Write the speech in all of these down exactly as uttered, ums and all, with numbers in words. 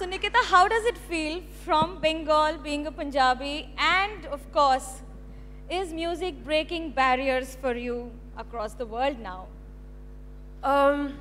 So Nikhita, how does it feel from Bengal, being a Punjabi, and of course, is music breaking barriers for you across the world now? Um,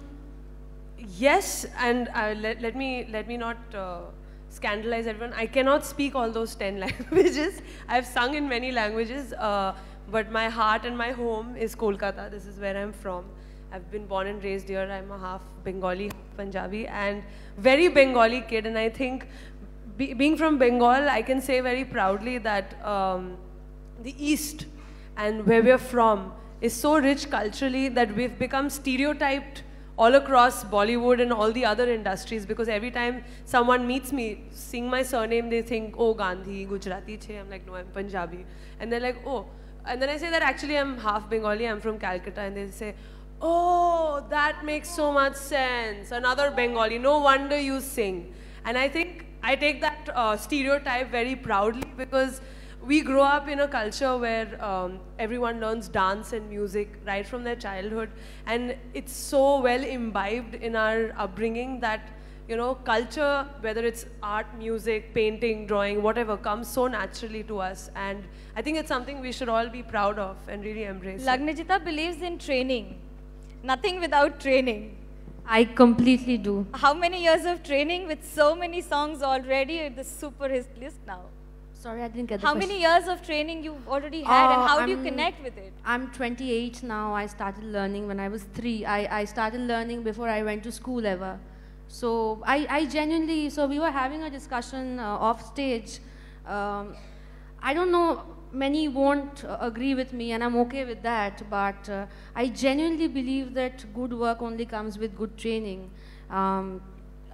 yes, and uh, let, let me let me not uh, scandalize everyone. I cannot speak all those ten languages. I've sung in many languages, uh, but my heart and my home is Kolkata. This is where I'm from. I've been born and raised here. I'm a half Bengali, half Punjabi, and very Bengali kid. And I think, be, being from Bengal, I can say very proudly that um, the East and where we're from is so rich culturally that we've become stereotyped all across Bollywood and all the other industries, because every time someone meets me, seeing my surname, they think, oh, Gandhi, Gujarati che. I'm like, no, I'm Punjabi. And they're like, oh. And then I say that actually I'm half Bengali, I'm from Calcutta. And they say, oh, that makes so much sense. Another Bengali, no wonder you sing. And I think I take that uh, stereotype very proudly, because we grow up in a culture where um, everyone learns dance and music right from their childhood. And it's so well imbibed in our upbringing that, you know, culture, whether it's art, music, painting, drawing, whatever, comes so naturally to us. And I think it's something we should all be proud of and really embrace. Lagnajita believes in training. Nothing without training. I completely do. How many years of training with so many songs already at the super hit list now? Sorry, I didn't get the How question. many years of training you've already had, Uh, and how I'm, do you connect with it? I'm twenty-eight now. I started learning when I was three. I, I started learning before I went to school ever. So I, I genuinely, so we were having a discussion uh, off stage. Um, I don't know, many won't uh, agree with me, and I'm okay with that, but uh, I genuinely believe that good work only comes with good training. Um,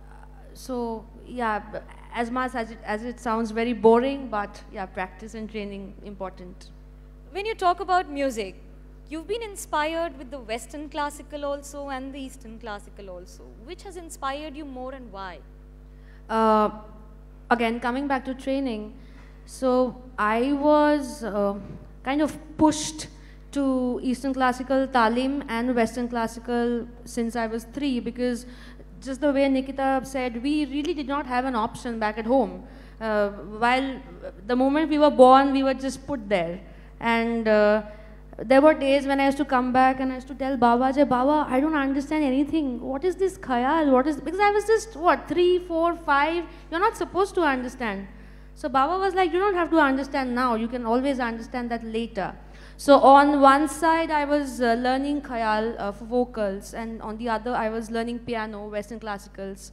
so yeah, as much as it, as it sounds very boring, but yeah, practice and training important. When you talk about music, you've been inspired with the Western classical also and the Eastern classical also. Which has inspired you more and why? Uh, again, coming back to training, so I was uh, kind of pushed to Eastern classical talim and Western classical since I was three, because just the way Nikhita said, we really did not have an option back at home. Uh, while the moment we were born, we were just put there. And uh, there were days when I used to come back and I used to tell Baba, Jai, Baba, I don't understand anything. What is this khayal? What is, because I was just, what, three, four, five? You're not supposed to understand. So Baba was like, you don't have to understand now. You can always understand that later. So on one side, I was uh, learning khayal uh, for vocals, and on the other, I was learning piano, Western classicals.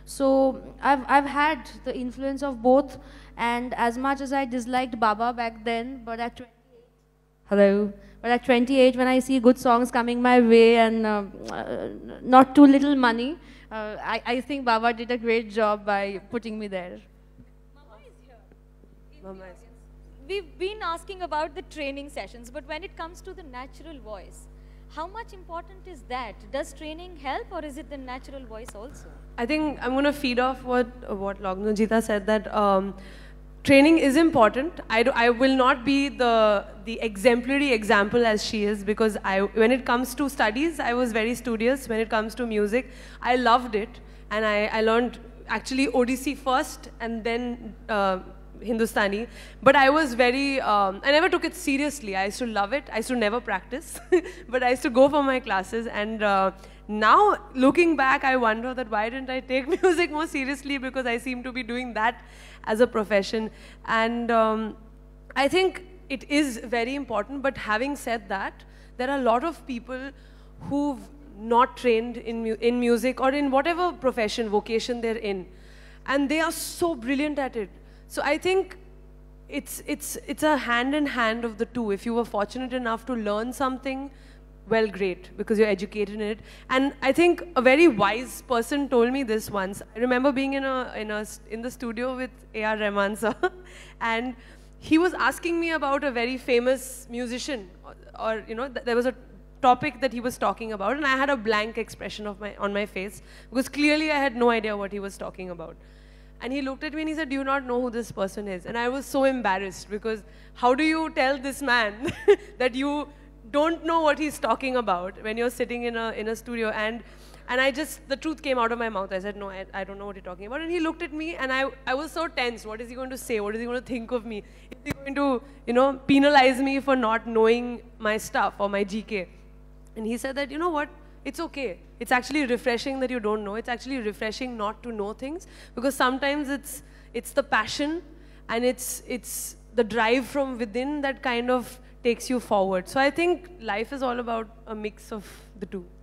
So I've, I've had the influence of both, and as much as I disliked Baba back then, but at twenty-eight, hello, but at twenty-eight, when I see good songs coming my way and uh, uh, not too little money, uh, I, I think Baba did a great job by putting me there. Mama is here. Mama is here. We've been asking about the training sessions, but when it comes to the natural voice, how much important is that? Does training help, or is it the natural voice also? I think I'm going to feed off what, what Lagnajita said, that um, training is important. I, do, I will not be the, the exemplary example as she is, because I, when it comes to studies, I was very studious. When it comes to music, I loved it. And I, I learned actually Odissi first and then uh, Hindustani. But I was very, um, I never took it seriously. I used to love it. I used to never practice. But I used to go for my classes. And uh, now, looking back, I wonder that why didn't I take music more seriously, because I seem to be doing that as a profession. And um, I think it is very important, but having said that, there are a lot of people who've not trained in, mu in music or in whatever profession, vocation they're in. And they are so brilliant at it. So I think it's, it's, it's a hand in hand of the two. If you were fortunate enough to learn something, well, great, because you're educated in it. And I think a very wise person told me this once. I remember being in, a, in, a, in the studio with A R Rahman sir, and he was asking me about a very famous musician, or, or you know, th there was a topic that he was talking about, and I had a blank expression of my, on my face, because clearly I had no idea what he was talking about. And he looked at me and he said, do you not know who this person is? And I was so embarrassed, because how do you tell this man that you don't know what he's talking about when you're sitting in a, in a studio? And And I just, the truth came out of my mouth. I said, no, I, I don't know what you're talking about. And he looked at me and I, I was so tense. What is he going to say? What is he going to think of me? Is he going to, you know, penalize me for not knowing my stuff or my G K? And he said that, you know what? It's okay. It's actually refreshing that you don't know. It's actually refreshing not to know things, because sometimes it's, it's the passion and it's, it's the drive from within that kind of takes you forward. So I think life is all about a mix of the two.